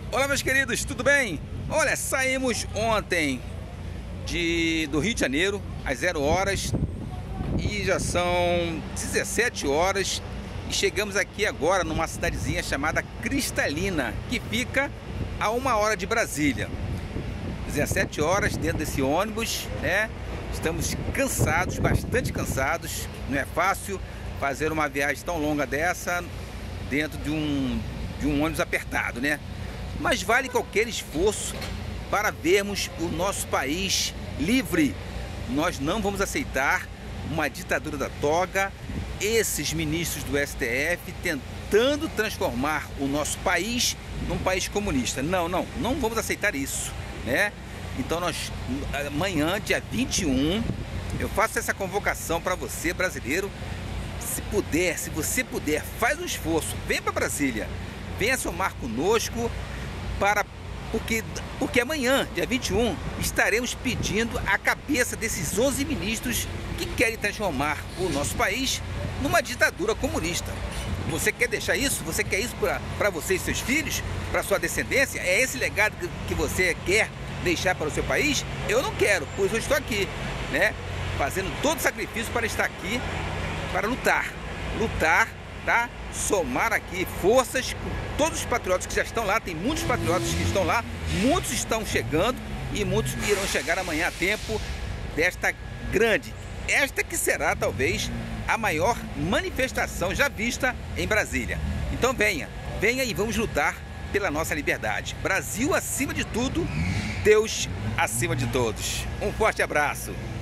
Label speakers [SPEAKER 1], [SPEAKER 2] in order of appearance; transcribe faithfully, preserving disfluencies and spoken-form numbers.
[SPEAKER 1] Olá, meus queridos, tudo bem? Olha, saímos ontem de, do Rio de Janeiro às zero horas e já são dezessete horas e chegamos aqui agora numa cidadezinha chamada Cristalina, que fica a uma hora de Brasília. dezessete horas dentro desse ônibus, né? Estamos cansados, bastante cansados. Não é fácil fazer uma viagem tão longa dessa dentro de um, de um ônibus apertado, né? Mas vale qualquer esforço para vermos o nosso país livre. Nós não vamos aceitar uma ditadura da toga, esses ministros do S T F tentando transformar o nosso país num país comunista. Não, não, não vamos aceitar isso, né? Então nós, amanhã, dia vinte e um, eu faço essa convocação para você, brasileiro. Se puder, se você puder, faz um esforço, vem para Brasília, venha somar conosco, para, porque, porque amanhã, dia vinte e um, estaremos pedindo a cabeça desses onze ministros que querem transformar o nosso país numa ditadura comunista. Você quer deixar isso? Você quer isso para você e seus filhos? Para sua descendência? É esse legado que, que você quer deixar para o seu país? Eu não quero, pois eu estou aqui, né? Fazendo todo o sacrifício para estar aqui, para lutar. Lutar, tá? Somar aqui forças com todos os patriotas que já estão lá. Tem muitos patriotas que estão lá, muitos estão chegando e muitos irão chegar amanhã a tempo desta grande, esta que será talvez a maior manifestação já vista em Brasília. Então venha, venha e vamos lutar pela nossa liberdade. Brasil acima de tudo, Deus acima de todos. Um forte abraço.